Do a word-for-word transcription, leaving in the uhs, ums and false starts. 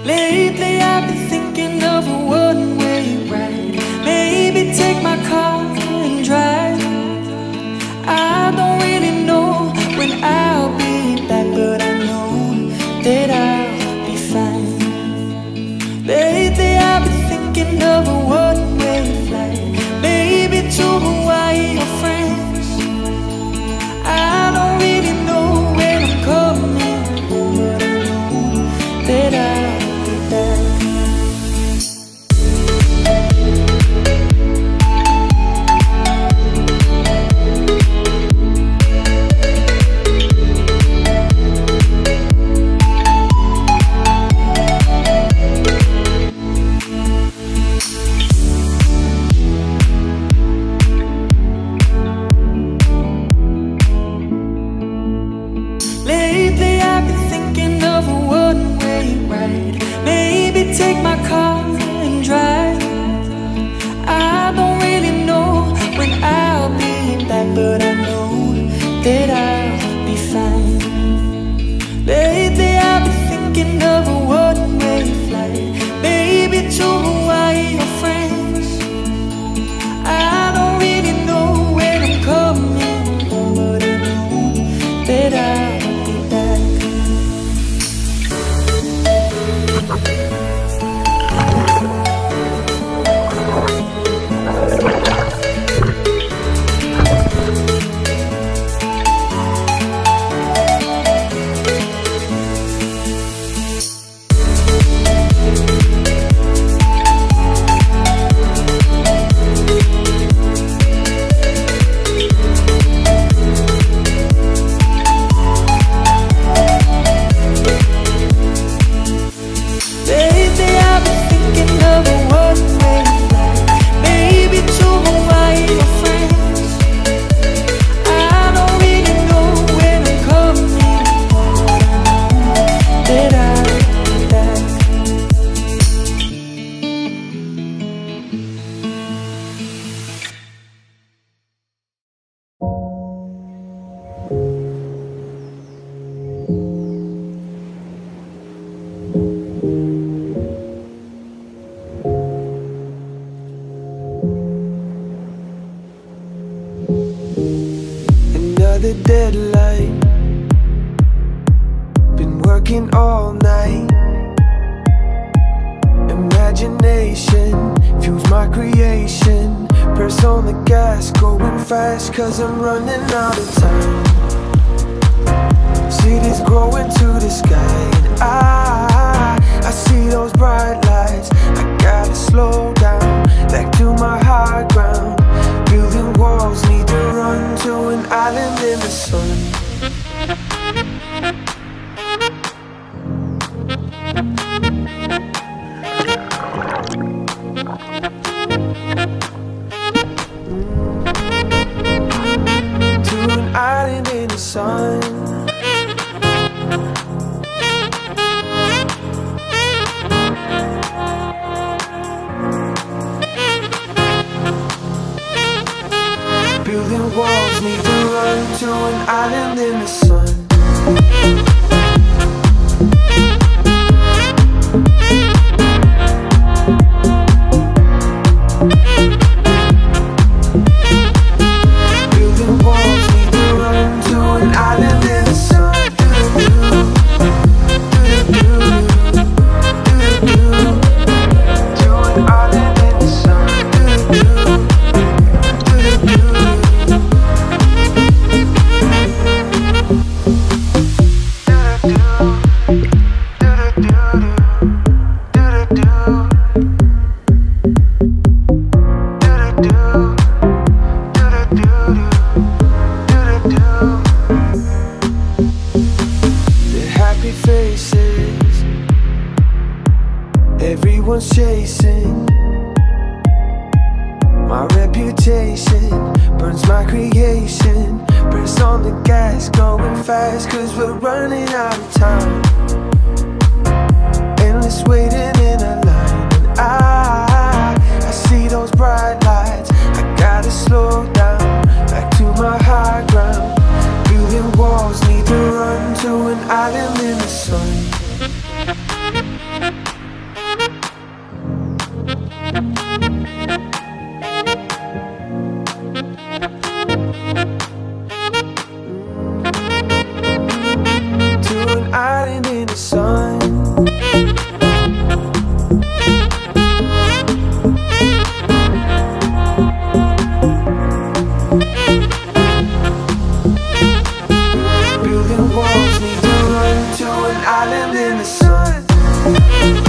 Lately I've been thinking of a one-way ride. Maybe take my car and drive. I don't really know when I'll be back, but I know that I'll be fine. Lately I've been thinking of a one-way flight. Maybe to Hawaii or France. I don't really know when I'm coming home, but I know that I'll be back. Lately I've been thinking of a one-way ride. Maybe take my car and drive. I don't really know when I'll be back, but I know that I'll be fine. Lately I've been thinking of a one-way flight. Maybe to Hawaii or France. I don't really know when I'm coming home, but I know that I'll another deadline. Been working all night. Imagination fuels my creation. Press on the gas, going fast, cause I'm running out of time. Cities growing to the sky, and I, I see those bright lights. I gotta slow down, back to my high ground. Building walls, need to run to an island in the sun. To an island in the sun. Building walls, need to run to an island in the sun. Building walls, need to run to an island in the sun. To an island in the sun. Everyone's chasing my reputation, burns my creation. Press on the gas, going fast, cause we're running out of time. Endless waiting in a line, and I, I see those bright lights. I gotta slow down, back to my high ground. Building walls, need to run to an island in the sun. you.